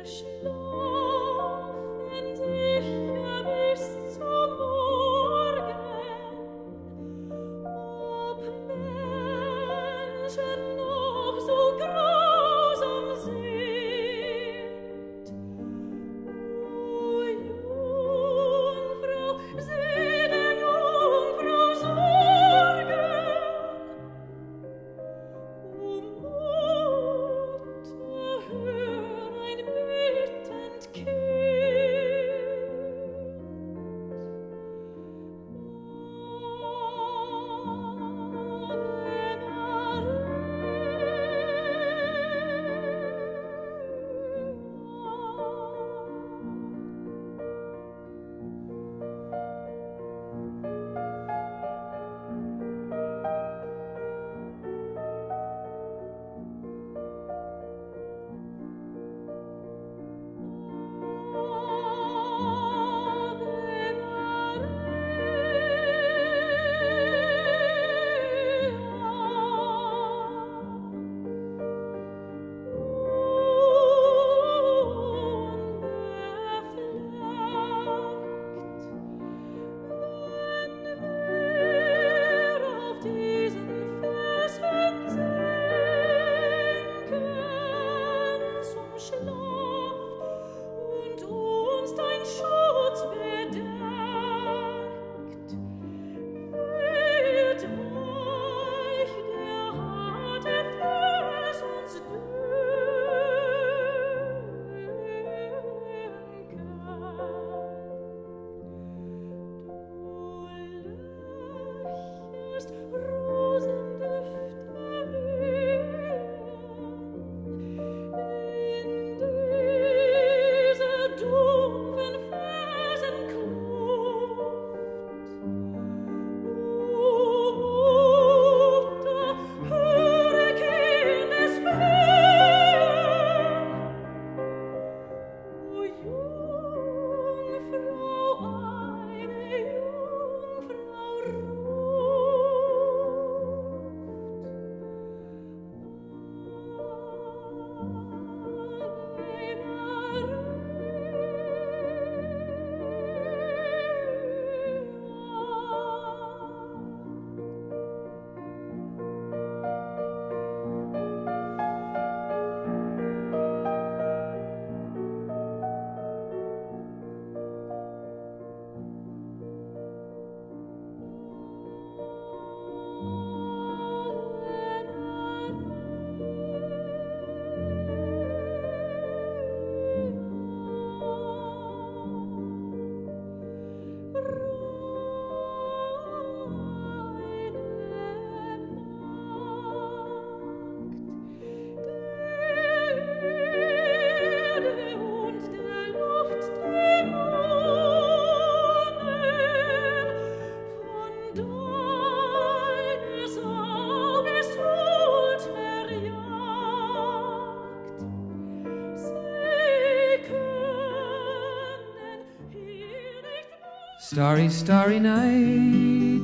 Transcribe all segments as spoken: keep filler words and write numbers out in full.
Starry, starry night,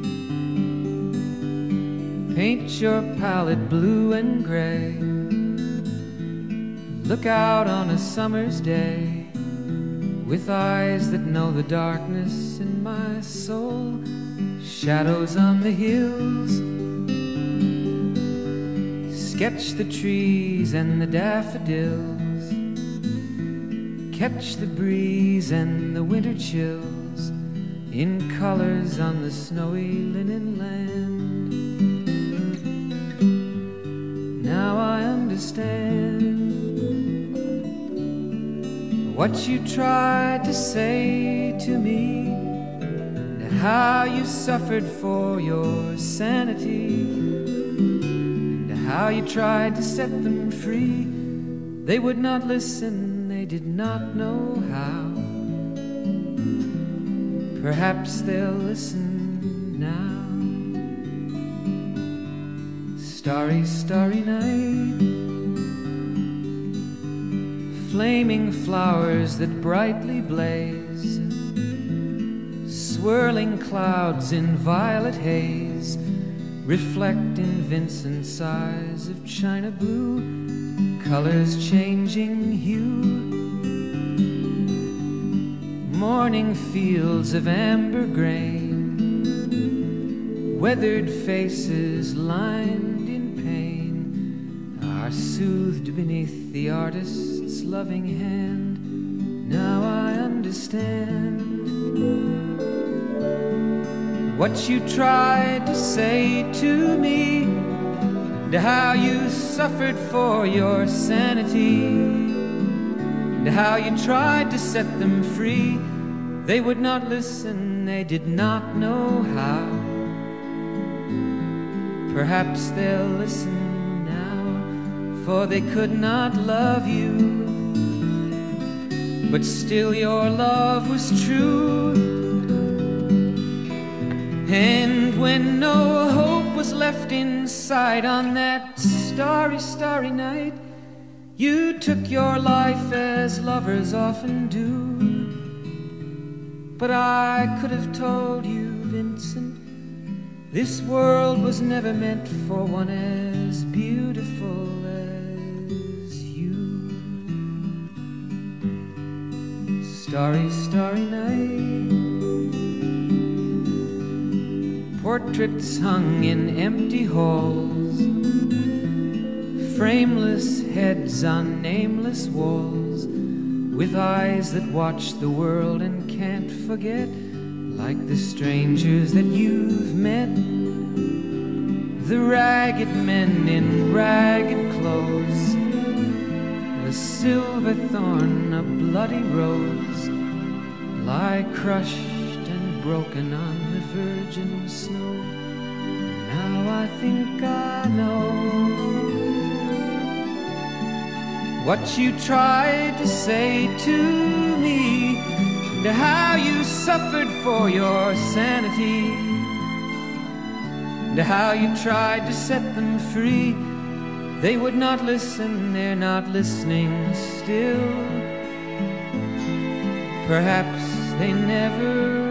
paint your palette blue and gray. Look out on a summer's day with eyes that know the darkness in my soul. Shadows on the hills, sketch the trees and the daffodils, catch the breeze and the winter chills in colors on the snowy linen land. Now I understand what you tried to say to me, and how you suffered for your sanity, and how you tried to set them free. They would not listen, they did not know how. Perhaps they'll listen now. Starry, starry night, flaming flowers that brightly blaze, swirling clouds in violet haze, reflect in Vincent's eyes of china blue, colors changing hue. morning fields of amber grain, weathered faces lined in pain are soothed beneath the artist's loving hand. Now I understand what you tried to say to me, and how you suffered for your sanity, and how you tried to set them free. They would not listen, they did not know how. Perhaps they'll listen now, for they could not love you, but still your love was true. And when no hope was left inside on that starry, starry night, you took your life as lovers often do. But I could have told you, Vincent, this world was never meant for one as beautiful as you. Starry, starry night, portraits hung in empty halls, frameless heads on nameless walls, with eyes that watch the world and can't forget, like the strangers that you've met, the ragged men in ragged clothes, a silver thorn, a bloody rose, lie crushed and broken on the virgin snow. Now I think I know what you tried to say to me, and how you suffered for your sanity, and how you tried to set them free. They would not listen, they're not listening still. Perhaps they never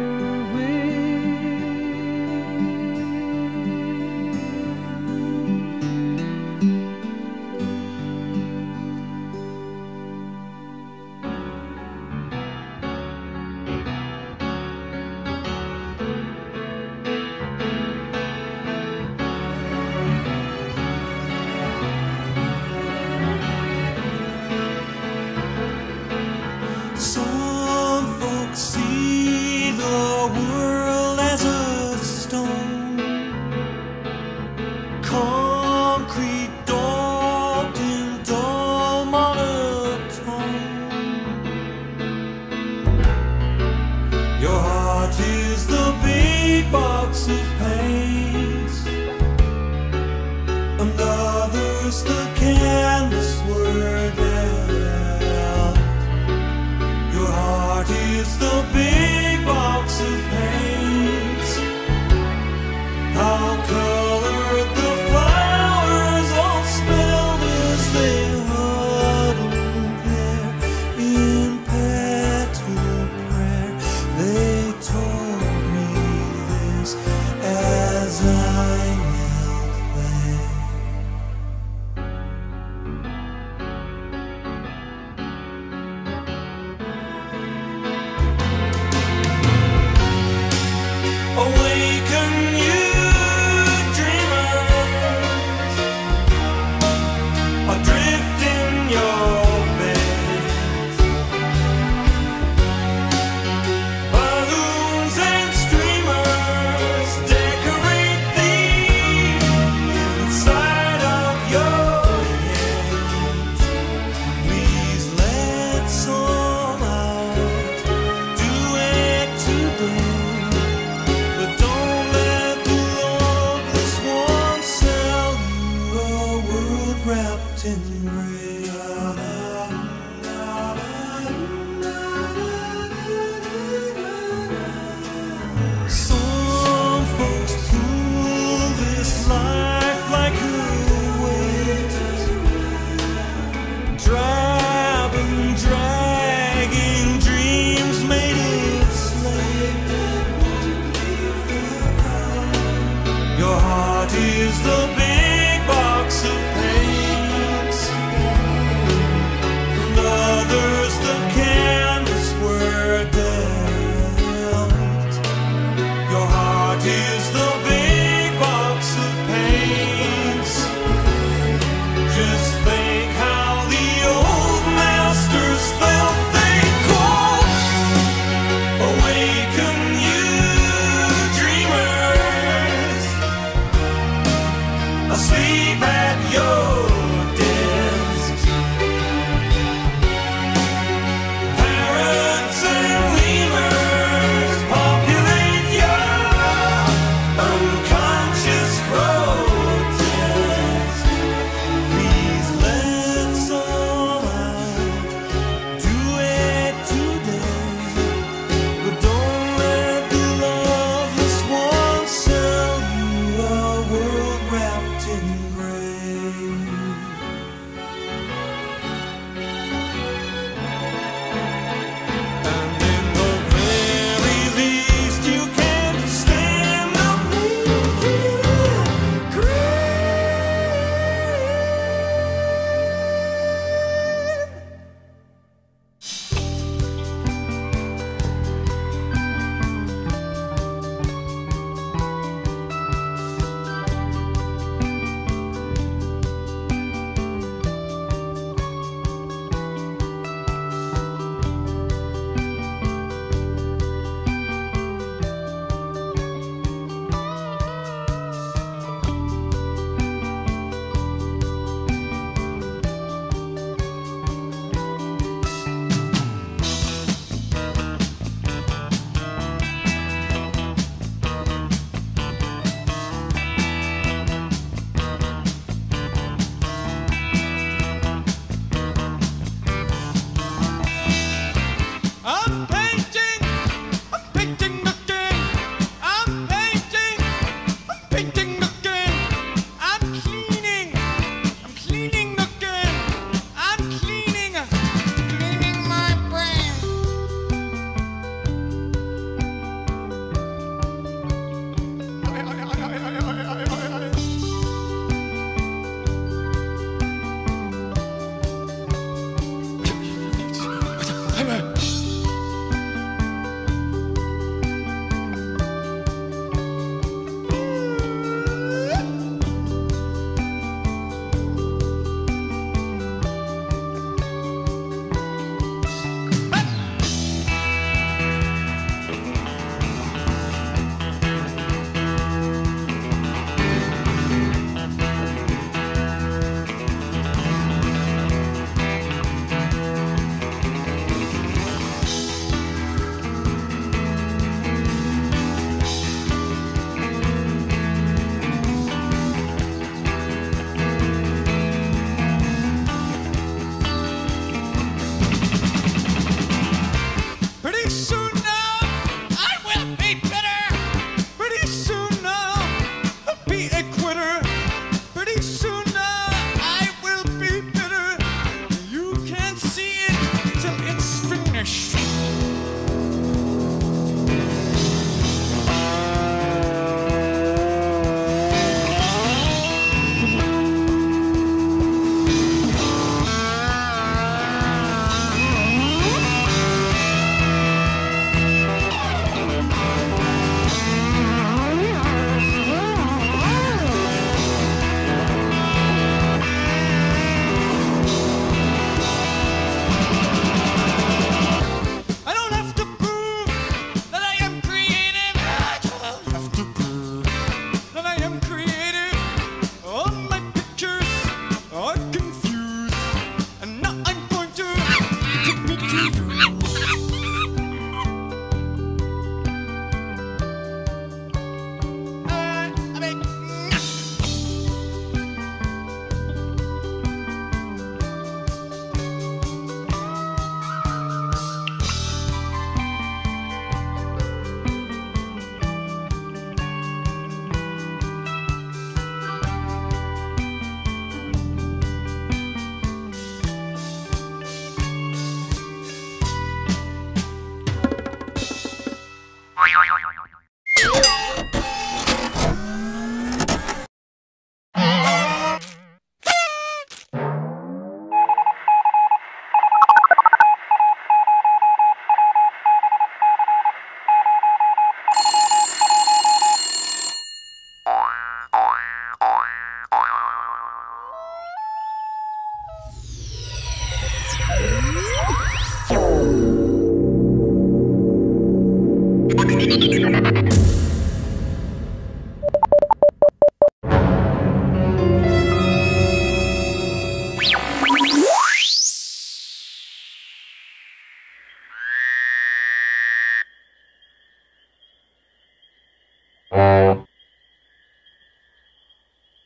but don't let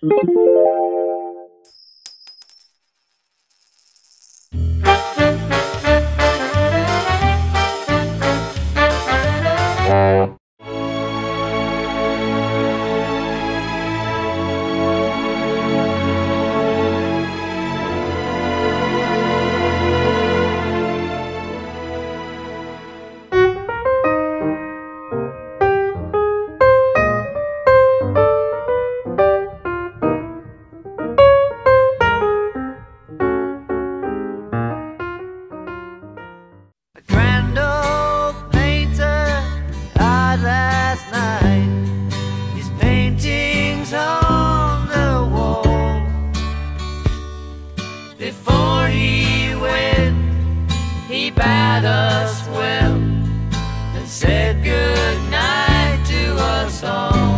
Before he went, he bade us well and said good night to us all.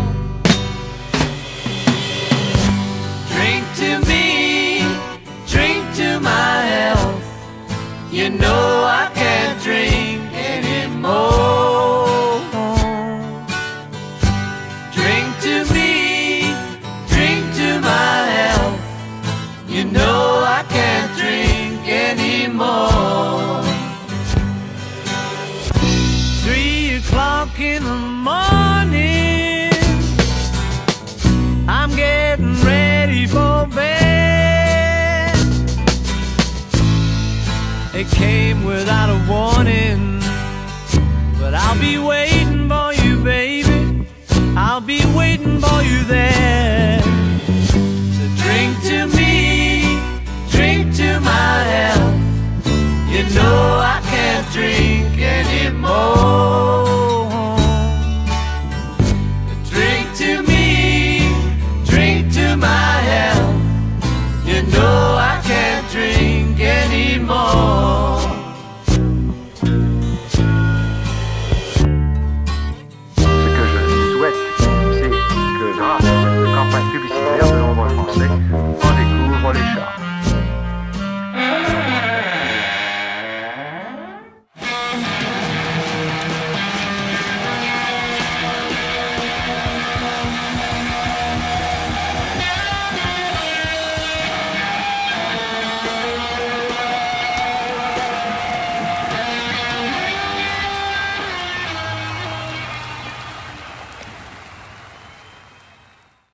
Drink to me, drink to my health. You know I can't drink anymore. Drink to me, drink to my health. You know I can't drink anymore. Three o'clock in the morning, I'm getting ready for bed. It came without a warning, but I'll be waiting for you, baby. I'll be waiting for you there. So drink to me, drink to my health. You know I can't drink anymore.